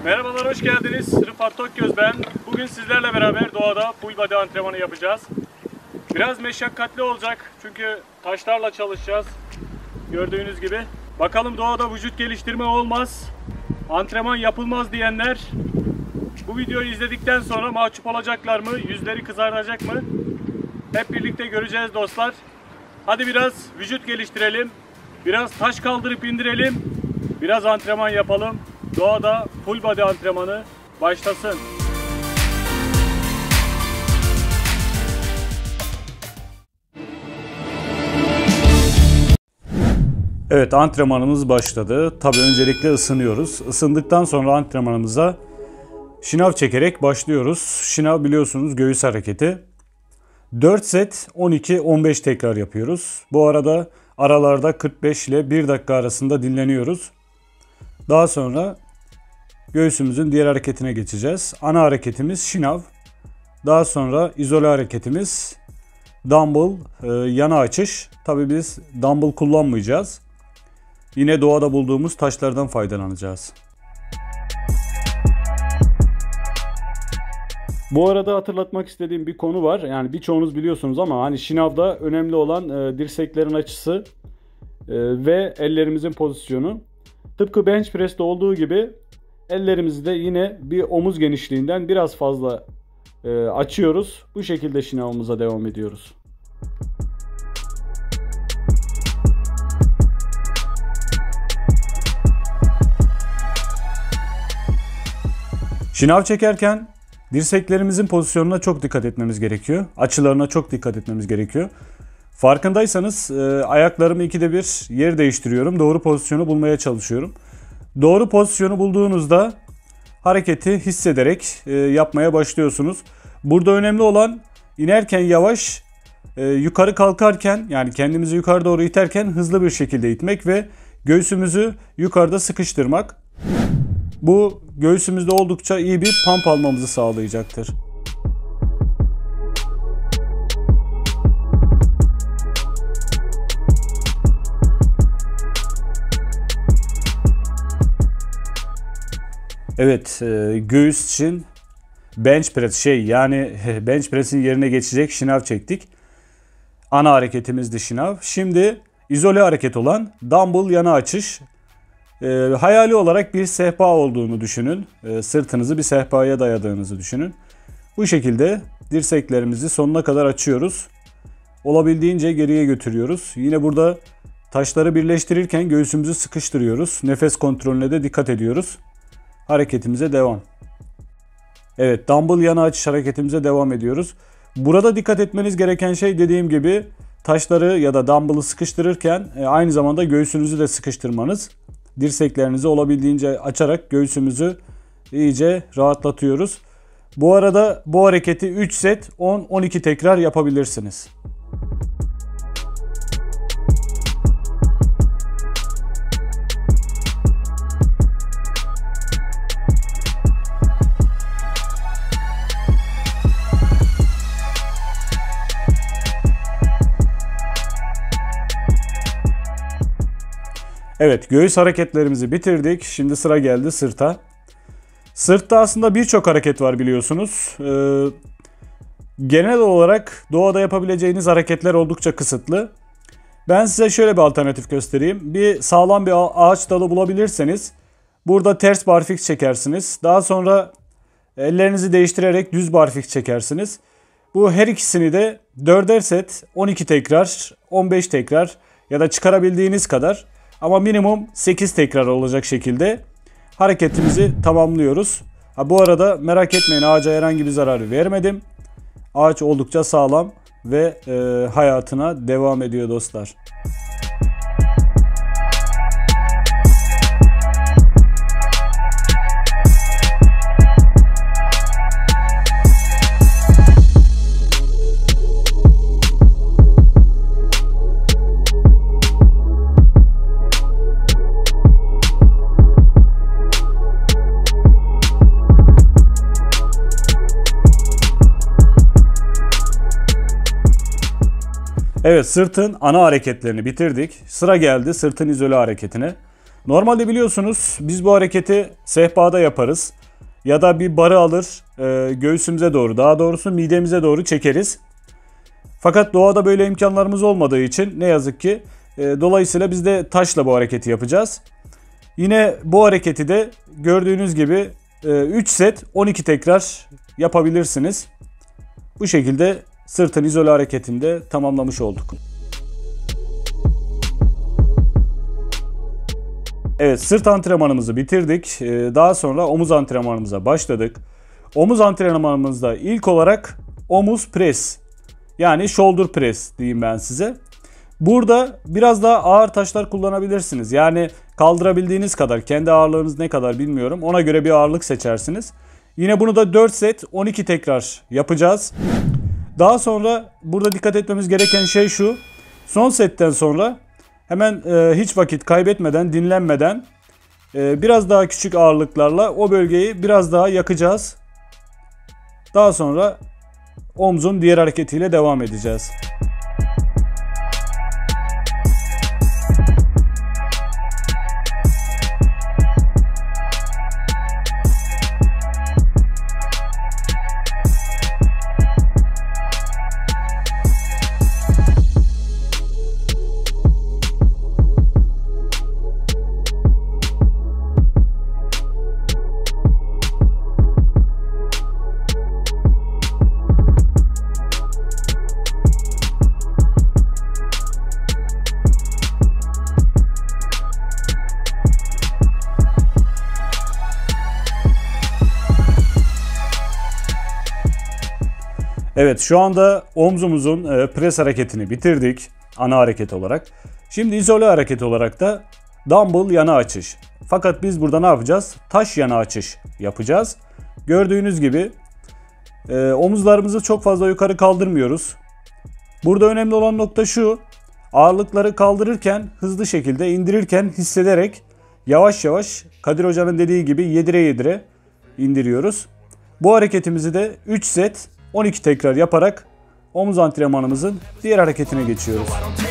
Merhabalar, hoş geldiniz. Rıfat Tokgöz ben. Bugün sizlerle beraber doğada full body antrenmanı yapacağız. Biraz meşakkatli olacak çünkü taşlarla çalışacağız. Gördüğünüz gibi. Bakalım doğada vücut geliştirme olmaz, antrenman yapılmaz diyenler bu videoyu izledikten sonra mahcup olacaklar mı? Yüzleri kızaracak mı? Hep birlikte göreceğiz dostlar. Hadi biraz vücut geliştirelim. Biraz taş kaldırıp indirelim. Biraz antrenman yapalım. Doğada full body antrenmanı başlasın. Evet, antrenmanımız başladı. Tabii öncelikle ısınıyoruz. Isındıktan sonra antrenmanımıza şınav çekerek başlıyoruz. Şınav biliyorsunuz göğüs hareketi. 4 set 12-15 tekrar yapıyoruz. Bu arada aralarda 45 ile 1 dakika arasında dinleniyoruz. Daha sonra göğsümüzün diğer hareketine geçeceğiz. Ana hareketimiz şınav. Daha sonra izole hareketimiz dumbbell yana açış. Tabii biz dumbbell kullanmayacağız. Yine doğada bulduğumuz taşlardan faydalanacağız. Bu arada hatırlatmak istediğim bir konu var. Yani birçoğunuz biliyorsunuz ama hani şınavda önemli olan dirseklerin açısı ve ellerimizin pozisyonu. Tıpkı bench press'te olduğu gibi ellerimizi de yine bir omuz genişliğinden biraz fazla açıyoruz. Bu şekilde şınavımıza devam ediyoruz. Şınav çekerken dirseklerimizin pozisyonuna çok dikkat etmemiz gerekiyor. Açılarına çok dikkat etmemiz gerekiyor. Farkındaysanız ayaklarımı ikide bir yer değiştiriyorum. Doğru pozisyonu bulmaya çalışıyorum. Doğru pozisyonu bulduğunuzda hareketi hissederek yapmaya başlıyorsunuz. Burada önemli olan inerken yavaş, yukarı kalkarken yani kendimizi yukarı doğru iterken hızlı bir şekilde itmek ve göğsümüzü yukarıda sıkıştırmak. Bu göğsümüzde oldukça iyi bir pump almamızı sağlayacaktır. Evet, göğüs için bench press bench press'in yerine geçecek şınav çektik. Ana hareketimizdi şınav. Şimdi izole hareket olan dumbbell yana açış. Hayali olarak bir sehpa olduğunu düşünün. Sırtınızı bir sehpaya dayadığınızı düşünün. Bu şekilde dirseklerimizi sonuna kadar açıyoruz. Olabildiğince geriye götürüyoruz. Yine burada taşları birleştirirken göğsümüzü sıkıştırıyoruz. Nefes kontrolüne de dikkat ediyoruz. Hareketimize devam. Evet, dumbbell yana açış hareketimize devam ediyoruz. Burada dikkat etmeniz gereken şey dediğim gibi taşları ya da dumbbell'ı sıkıştırırken aynı zamanda göğsünüzü de sıkıştırmanız. Dirseklerinizi olabildiğince açarak göğsümüzü iyice rahatlatıyoruz. Bu arada bu hareketi 3 set 10-12 tekrar yapabilirsiniz. Evet, göğüs hareketlerimizi bitirdik. Şimdi sıra geldi sırta. Sırtta aslında birçok hareket var biliyorsunuz. Genel olarak doğada yapabileceğiniz hareketler oldukça kısıtlı. Ben size şöyle bir alternatif göstereyim. Bir sağlam bir ağaç dalı bulabilirseniz burada ters barfiks çekersiniz. Daha sonra ellerinizi değiştirerek düz barfiks çekersiniz. Bu her ikisini de 4'er set 12 tekrar, 15 tekrar ya da çıkarabildiğiniz kadar ama minimum 8 tekrar olacak şekilde hareketimizi tamamlıyoruz. Bu arada merak etmeyin, ağaca herhangi bir zarar vermedim. Ağaç oldukça sağlam ve hayatına devam ediyor dostlar. Evet, sırtın ana hareketlerini bitirdik. Sıra geldi sırtın izole hareketine. Normalde biliyorsunuz biz bu hareketi sehpada yaparız. Ya da bir barı alır göğsümüze doğru, daha doğrusu midemize doğru çekeriz. Fakat doğada böyle imkanlarımız olmadığı için ne yazık ki dolayısıyla biz de taşla bu hareketi yapacağız. Yine bu hareketi de gördüğünüz gibi 3 set 12 tekrar yapabilirsiniz. Bu şekilde sırtın izole hareketini de tamamlamış olduk. Evet, sırt antrenmanımızı bitirdik. Daha sonra omuz antrenmanımıza başladık. Omuz antrenmanımızda ilk olarak omuz pres, yani shoulder press diyeyim ben size. Burada biraz daha ağır taşlar kullanabilirsiniz. Yani kaldırabildiğiniz kadar, kendi ağırlığınız ne kadar bilmiyorum. Ona göre bir ağırlık seçersiniz. Yine bunu da 4 set 12 tekrar yapacağız. Daha sonra burada dikkat etmemiz gereken şey şu. Son setten sonra hemen hiç vakit kaybetmeden, dinlenmeden biraz daha küçük ağırlıklarla o bölgeyi biraz daha yakacağız. Daha sonra omzun diğer hareketiyle devam edeceğiz. Evet, şu anda omzumuzun pres hareketini bitirdik ana hareket olarak. Şimdi izole hareket olarak da dumbbell yana açış. Fakat biz burada ne yapacağız? Taş yana açış yapacağız. Gördüğünüz gibi omuzlarımızı çok fazla yukarı kaldırmıyoruz. Burada önemli olan nokta şu: ağırlıkları kaldırırken hızlı şekilde, indirirken hissederek yavaş yavaş, Kadir Hoca'nın dediği gibi yedire yedire indiriyoruz. Bu hareketimizi de 3 set 12 tekrar yaparak omuz antrenmanımızın diğer hareketine geçiyoruz.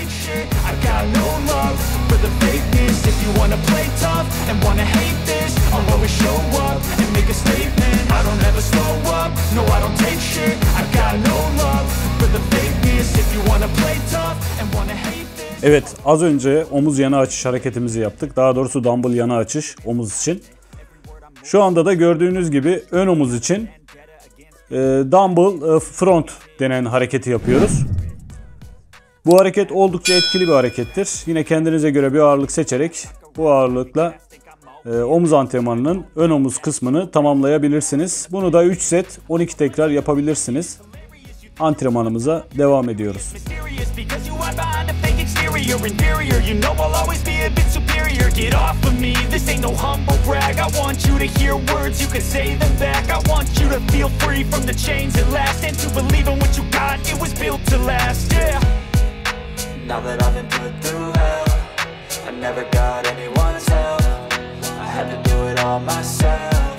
Evet, az önce omuz yana açış hareketimizi yaptık. Daha doğrusu dumbbell yana açış omuz için. Şu anda da gördüğünüz gibi ön omuz için dumbbell front denen hareketi yapıyoruz. Bu hareket oldukça etkili bir harekettir. Yine kendinize göre bir ağırlık seçerek bu ağırlıkla omuz antrenmanının ön omuz kısmını tamamlayabilirsiniz. Bunu da 3 set 12 tekrar yapabilirsiniz. Antrenmanımıza devam ediyoruz. Inferior, you know I'll always be a bit superior. Get off of me, this ain't no humble brag. I want you to hear words, you can say them back. I want you to feel free from the chains at last, and to believe in what you got, it was built to last, yeah. Now that I've been put through hell, I never got anyone's help. I had to do it all myself.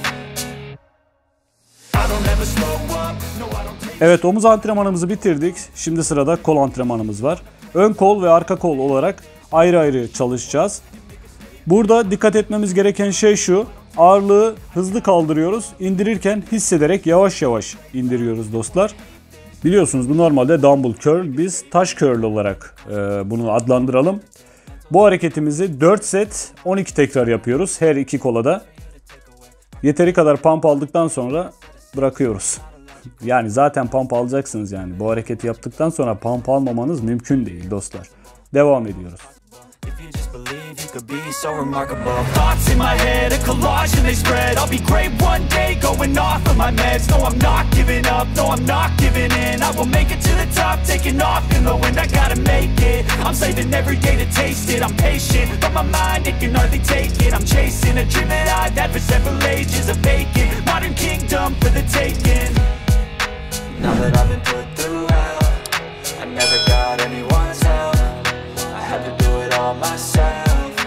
I don't ever slow up, no I don't take... Evet, omuz antrenmanımızı bitirdik. Şimdi sırada kol antrenmanımız var. Ön kol ve arka kol olarak ayrı ayrı çalışacağız. Burada dikkat etmemiz gereken şey şu: ağırlığı hızlı kaldırıyoruz. İndirirken hissederek yavaş yavaş indiriyoruz dostlar. Biliyorsunuz bu normalde dumbbell curl. Biz taş curl olarak bunu adlandıralım. Bu hareketimizi 4 set 12 tekrar yapıyoruz her iki kola da. Yeteri kadar pump aldıktan sonra bırakıyoruz. Yani zaten pump alacaksınız yani. Bu hareketi yaptıktan sonra pump almamanız mümkün değil dostlar. Devam ediyoruz. Could be so remarkable. Thoughts in my head, a collage and they spread. I'll be great one day, going off of my meds. No, I'm not giving up, no, I'm not giving in. I will make it to the top, taking off in the wind. I gotta make it, I'm saving every day to taste it. I'm patient, but my mind, it can hardly take it. I'm chasing a dream that I've had for several ages. A vacant, modern kingdom for the taking. Now that I've been put through hell, I never got anyone's help. I had to do it all myself.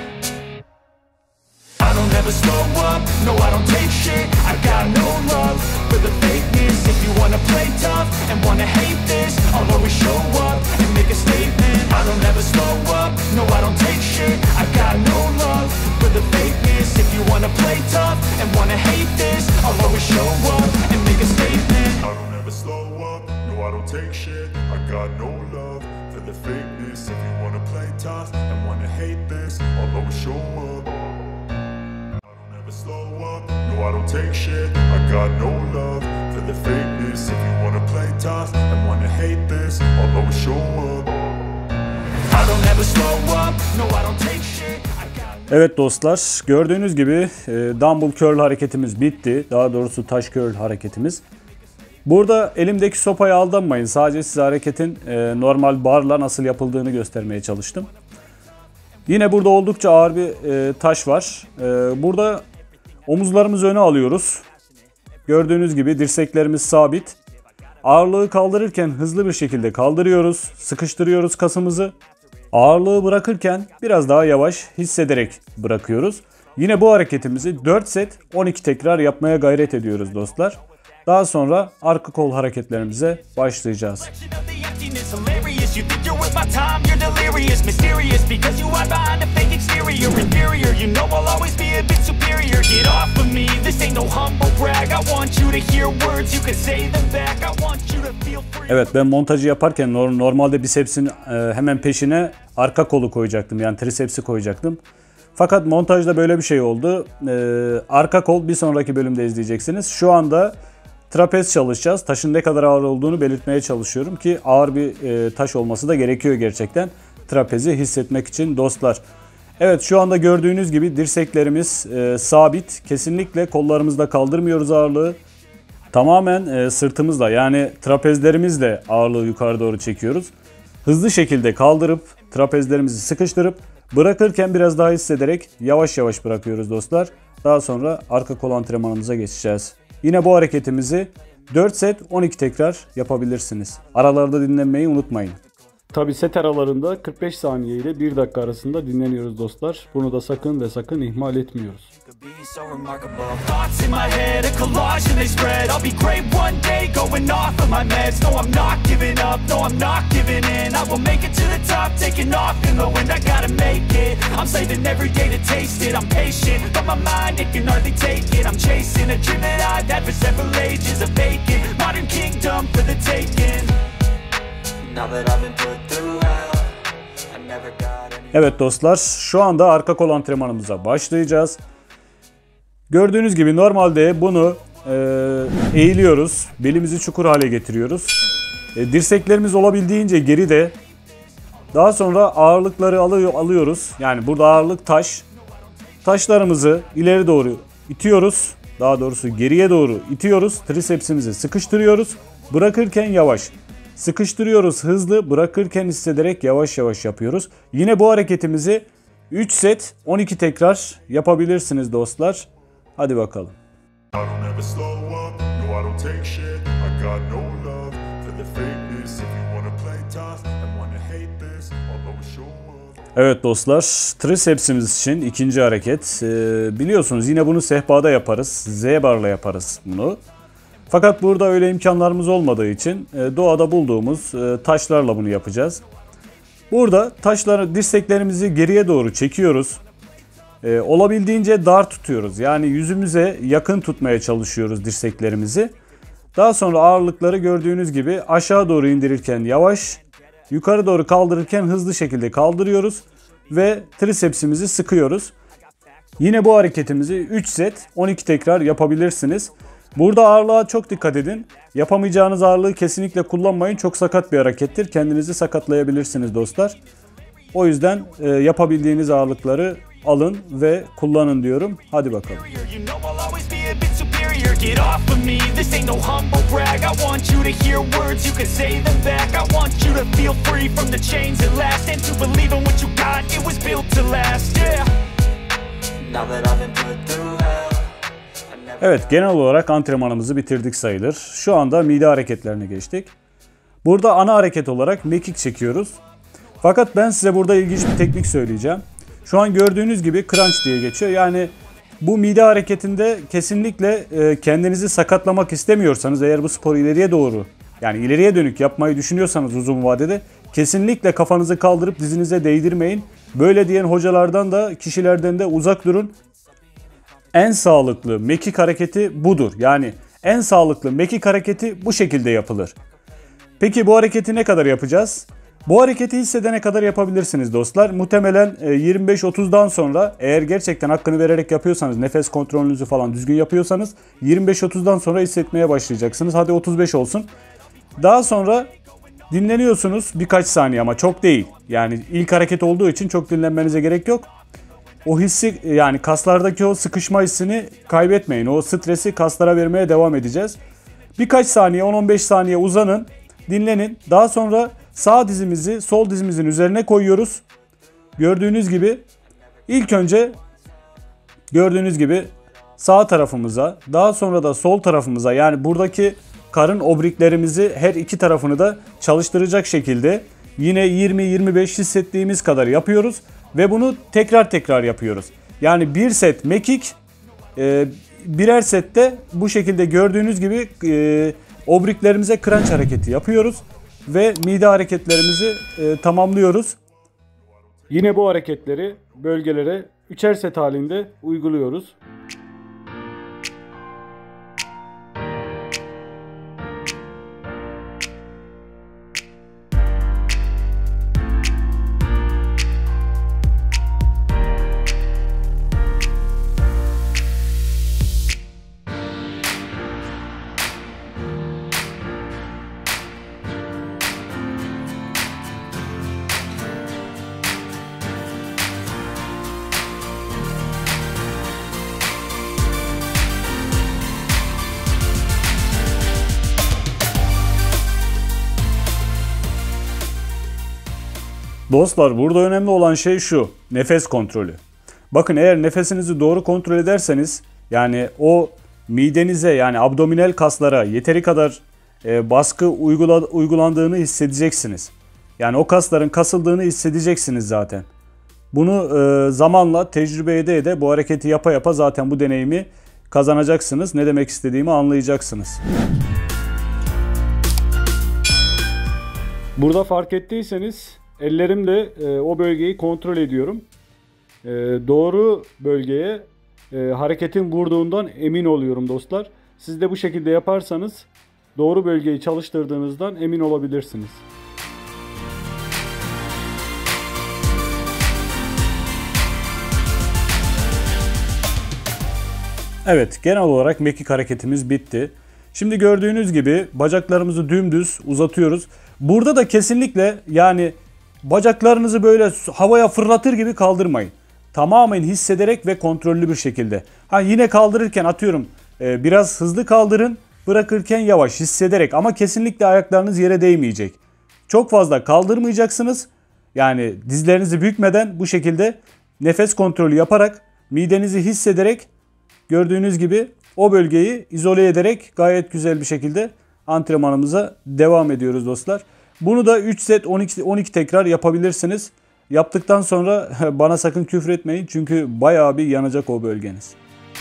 I don't ever slow up, no I don't take shit. I got no love for the fakeness. If you wanna play tough and wanna hate this, I'll always show up and make a statement. I don't ever slow up, no I don't take shit. I got no love for the and wanna hate this. I'll always show up and make a statement. I don't ever slow up, no I don't take shit. I got no love for the fakeness. If you wanna play tough and wanna hate this, I'll always show up. I don't ever slow up, no I don't take shit. I got no love for the fakeness. If you wanna play tough and wanna hate this, I'll always show up. I don't ever slow up, no I don't take shit. Evet dostlar, gördüğünüz gibi dumbbell curl hareketimiz bitti. Daha doğrusu taş curl hareketimiz. Burada elimdeki sopaya aldanmayın. Sadece size hareketin normal barla nasıl yapıldığını göstermeye çalıştım. Yine burada oldukça ağır bir taş var. Burada omuzlarımızı öne alıyoruz. Gördüğünüz gibi dirseklerimiz sabit. Ağırlığı kaldırırken hızlı bir şekilde kaldırıyoruz. Sıkıştırıyoruz kasımızı. Ağırlığı bırakırken biraz daha yavaş hissederek bırakıyoruz. Yine bu hareketimizi 4 set 12 tekrar yapmaya gayret ediyoruz dostlar. Daha sonra arka kol hareketlerimize başlayacağız. Evet, ben montajı yaparken normalde bisepsin hemen peşine arka kolu koyacaktım. Yani trisepsi koyacaktım. Fakat montajda böyle bir şey oldu. Arka kol bir sonraki bölümde izleyeceksiniz. Şu anda trapez çalışacağız. Taşın ne kadar ağır olduğunu belirtmeye çalışıyorum ki ağır bir taş olması da gerekiyor gerçekten. Trapezi hissetmek için dostlar. Evet, şu anda gördüğünüz gibi dirseklerimiz sabit. Kesinlikle kollarımızda kaldırmıyoruz ağırlığı. Tamamen sırtımızla yani trapezlerimizle ağırlığı yukarı doğru çekiyoruz. Hızlı şekilde kaldırıp trapezlerimizi sıkıştırıp bırakırken biraz daha hissederek yavaş yavaş bırakıyoruz dostlar. Daha sonra arka kol antrenmanımıza geçeceğiz. Yine bu hareketimizi 4 set 12 tekrar yapabilirsiniz. Aralarda dinlenmeyi unutmayın. Tabi set aralarında 45 saniye ile 1 dakika arasında dinleniyoruz dostlar. Bunu da sakın ve sakın ihmal etmiyoruz. Thoughts in my head, a collage and they spread. I'll be great one day, going off of my meds. No, I'm not giving up, no, I'm not giving in. I will make it to the top, taking off in the wind. I gotta make it, I'm saving every day to taste it. I'm patient, but my mind, it can hardly take it. I'm chasing a dream that I've had for several ages. A vacant, modern kingdom for the taking. Now that I've been put through hell, I never got any. Evet dostlar, şu anda arka kol antrenmanımıza başlayacağız. Gördüğünüz gibi normalde bunu eğiliyoruz. Belimizi çukur hale getiriyoruz. Dirseklerimiz olabildiğince geride. Daha sonra ağırlıkları alıyoruz. Yani burada ağırlık taş. Taşlarımızı ileri doğru itiyoruz. Daha doğrusu geriye doğru itiyoruz. Trisepsimizi sıkıştırıyoruz. Bırakırken yavaş. Sıkıştırıyoruz hızlı. Bırakırken hissederek yavaş yavaş yapıyoruz. Yine bu hareketimizi 3 set 12 tekrar yapabilirsiniz dostlar. Hadi bakalım. Evet dostlar, trisepsimiz için ikinci hareket. Biliyorsunuz yine bunu sehpada yaparız. Z-barla yaparız bunu. Fakat burada öyle imkanlarımız olmadığı için doğada bulduğumuz taşlarla bunu yapacağız. Burada taşları, dirseklerimizi geriye doğru çekiyoruz. Olabildiğince dar tutuyoruz. Yani yüzümüze yakın tutmaya çalışıyoruz dirseklerimizi. Daha sonra ağırlıkları gördüğünüz gibi aşağı doğru indirirken yavaş, yukarı doğru kaldırırken hızlı şekilde kaldırıyoruz ve trisepsimizi sıkıyoruz. Yine bu hareketimizi 3 set 12 tekrar yapabilirsiniz. Burada ağırlığa çok dikkat edin. Yapamayacağınız ağırlığı kesinlikle kullanmayın. Çok sakat bir harekettir. Kendinizi sakatlayabilirsiniz dostlar. O yüzden yapabildiğiniz ağırlıkları alın ve kullanın diyorum. Hadi bakalım. Evet, genel olarak antrenmanımızı bitirdik sayılır. Şu anda mide hareketlerine geçtik. Burada ana hareket olarak mekik çekiyoruz. Fakat ben size burada ilginç bir teknik söyleyeceğim. Şu an gördüğünüz gibi crunch diye geçiyor. Yani bu mide hareketinde kesinlikle kendinizi sakatlamak istemiyorsanız, eğer bu sporu ileriye doğru, yani ileriye dönük yapmayı düşünüyorsanız uzun vadede, kesinlikle kafanızı kaldırıp dizinize değdirmeyin. Böyle diyen hocalardan da, kişilerden de uzak durun. En sağlıklı mekik hareketi budur. Yani en sağlıklı mekik hareketi bu şekilde yapılır. Peki bu hareketi ne kadar yapacağız? Bu hareketi hissedene kadar yapabilirsiniz dostlar. Muhtemelen 25-30'dan sonra, eğer gerçekten hakkını vererek yapıyorsanız, nefes kontrolünüzü falan düzgün yapıyorsanız 25-30'dan sonra hissetmeye başlayacaksınız. Hadi 35 olsun. Daha sonra dinleniyorsunuz birkaç saniye, ama çok değil. Yani ilk hareket olduğu için çok dinlenmenize gerek yok. O hissi, yani kaslardaki o sıkışma hissini kaybetmeyin. O stresi kaslara vermeye devam edeceğiz. Birkaç saniye, 10-15 saniye uzanın, dinlenin. Daha sonra sağ dizimizi sol dizimizin üzerine koyuyoruz. Gördüğünüz gibi ilk önce sağ tarafımıza, daha sonra da sol tarafımıza, yani buradaki karın obriklerimizi her iki tarafını da çalıştıracak şekilde yine 20-25 hissettiğimiz kadar yapıyoruz ve bunu tekrar yapıyoruz. Yani bir set mekik, birer sette bu şekilde gördüğünüz gibi obriklerimize crunch hareketi yapıyoruz ve mide hareketlerimizi tamamlıyoruz. Yine bu hareketleri bölgelere üçer set halinde uyguluyoruz. Dostlar, burada önemli olan şey şu: nefes kontrolü. Bakın, eğer nefesinizi doğru kontrol ederseniz, yani o midenize, yani abdominal kaslara yeteri kadar baskı uygulandığını hissedeceksiniz. Yani o kasların kasıldığını hissedeceksiniz zaten. Bunu zamanla tecrübe ede bu hareketi yapa zaten bu deneyimi kazanacaksınız. Ne demek istediğimi anlayacaksınız. Burada fark ettiyseniz ellerimle o bölgeyi kontrol ediyorum. Doğru bölgeye hareketin vurduğundan emin oluyorum dostlar. Siz de bu şekilde yaparsanız doğru bölgeyi çalıştırdığınızdan emin olabilirsiniz. Evet, genel olarak mekik hareketimiz bitti. Şimdi gördüğünüz gibi bacaklarımızı dümdüz uzatıyoruz. Burada da kesinlikle, yani bacaklarınızı böyle havaya fırlatır gibi kaldırmayın. Tamamen hissederek ve kontrollü bir şekilde. Yine kaldırırken atıyorum biraz hızlı kaldırın, bırakırken yavaş hissederek, ama kesinlikle ayaklarınız yere değmeyecek. Çok fazla kaldırmayacaksınız. Yani dizlerinizi bükmeden bu şekilde nefes kontrolü yaparak, midenizi hissederek, gördüğünüz gibi o bölgeyi izole ederek gayet güzel bir şekilde antrenmanımıza devam ediyoruz dostlar. Bunu da 3 set 12 tekrar yapabilirsiniz. Yaptıktan sonra bana sakın küfür etmeyin, çünkü bayağı bir yanacak o bölgeniz.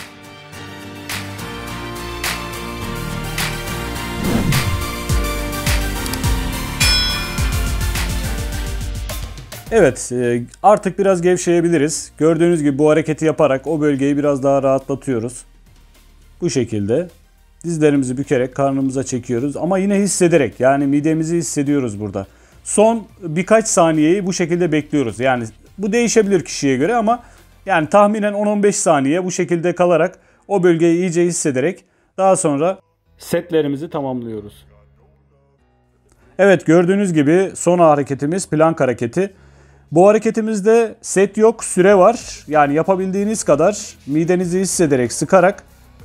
Evet, artık biraz gevşeyebiliriz. Gördüğünüz gibi bu hareketi yaparak o bölgeyi biraz daha rahatlatıyoruz. Bu şekilde dizlerimizi bükerek karnımıza çekiyoruz, ama yine hissederek, yani midemizi hissediyoruz burada. Son birkaç saniyeyi bu şekilde bekliyoruz. Yani bu değişebilir kişiye göre, ama yani tahminen 10-15 saniye bu şekilde kalarak o bölgeyi iyice hissederek daha sonra setlerimizi tamamlıyoruz. Evet, gördüğünüz gibi son hareketimiz plank hareketi. Bu hareketimizde set yok, süre var. Yani yapabildiğiniz kadar midenizi hissederek, sıkarak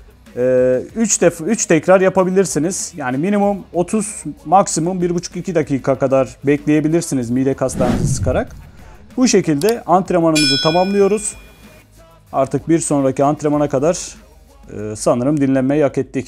3 tekrar yapabilirsiniz. Yani minimum 30, maksimum 1,5-2 dakika kadar bekleyebilirsiniz mide kaslarınızı sıkarak. Bu şekilde antrenmanımızı tamamlıyoruz. Artık bir sonraki antrenmana kadar sanırım dinlenmeyi hak ettik.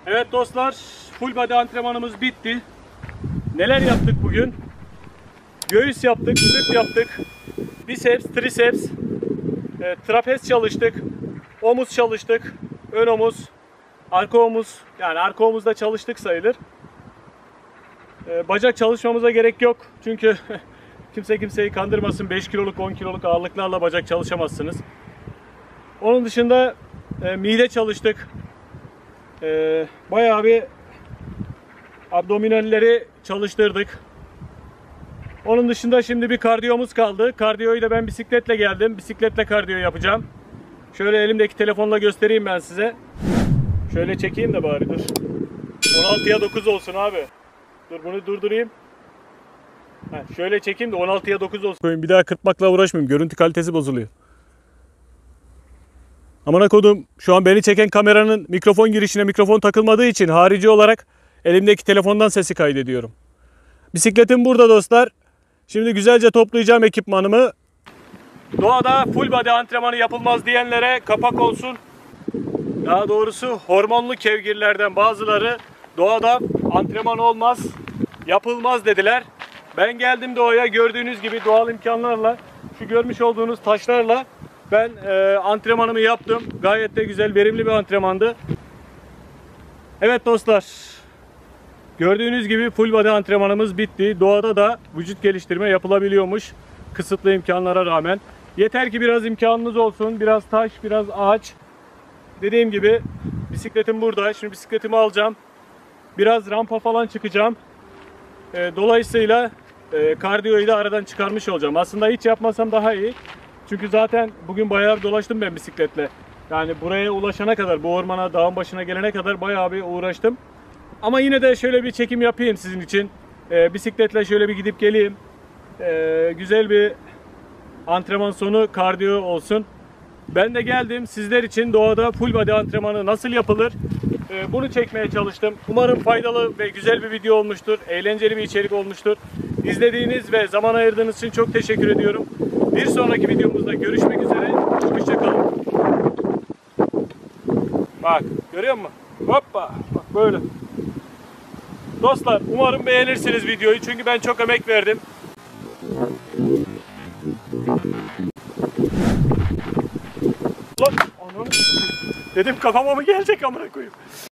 Evet dostlar, full body antrenmanımız bitti. Neler yaptık bugün? Göğüs yaptık, sırt yaptık, biceps, triceps, trapez çalıştık, omuz çalıştık, ön omuz, arka omuz, yani arka omuzda çalıştık sayılır. Bacak çalışmamıza gerek yok çünkü kimse kimseyi kandırmasın, 5 kiloluk 10 kiloluk ağırlıklarla bacak çalışamazsınız. Onun dışında mide çalıştık. Bayağı bir abdominalleri çalıştırdık. Onun dışında şimdi bir kardiyomuz kaldı. Kardiyoyu da ben bisikletle geldim. Bisikletle kardiyo yapacağım. Şöyle elimdeki telefonla göstereyim ben size. Şöyle çekeyim de bari dur. 16'ya 9 olsun abi. Dur bunu durdurayım. Şöyle çekeyim de 16'ya 9 olsun. Bir daha kırpmakla uğraşmayayım. Görüntü kalitesi bozuluyor. Amına kodum, şu an beni çeken kameranın mikrofon girişine mikrofon takılmadığı için harici olarak elimdeki telefondan sesi kaydediyorum. Bisikletim burada dostlar. Şimdi güzelce toplayacağım ekipmanımı. Doğada full body antrenmanı yapılmaz diyenlere kapak olsun. Daha doğrusu hormonlu kevgirlerden bazıları doğada antrenman olmaz, yapılmaz dediler. Ben geldim doğaya, gördüğünüz gibi doğal imkanlarla, şu görmüş olduğunuz taşlarla ben antrenmanımı yaptım. Gayet de güzel, verimli bir antrenmandı. Evet dostlar, gördüğünüz gibi full body antrenmanımız bitti. Doğada da vücut geliştirme yapılabiliyormuş kısıtlı imkanlara rağmen. Yeter ki biraz imkanınız olsun, biraz taş, biraz ağaç. Dediğim gibi bisikletim burada. Şimdi bisikletimi alacağım. Biraz rampa falan çıkacağım. Dolayısıyla kardiyoyu da aradan çıkarmış olacağım. Aslında hiç yapmasam daha iyi. Çünkü zaten bugün bayağı dolaştım ben bisikletle. Yani buraya ulaşana kadar, bu ormana, dağın başına gelene kadar bayağı bir uğraştım. Ama yine de şöyle bir çekim yapayım sizin için. Bisikletle şöyle bir gidip geleyim. Güzel bir antrenman sonu kardiyo olsun. Ben de geldim sizler için doğada full body antrenmanı nasıl yapılır bunu çekmeye çalıştım. Umarım faydalı ve güzel bir video olmuştur. Eğlenceli bir içerik olmuştur. İzlediğiniz ve zaman ayırdığınız için çok teşekkür ediyorum. Bir sonraki videomuzda görüşmek üzere. Hoşça kalın. Bak görüyor musun? Hoppa. Bak böyle. Dostlar umarım beğenirsiniz videoyu. Çünkü ben çok emek verdim. Lan anam. Dedim kafama mı gelecek amına koyayım.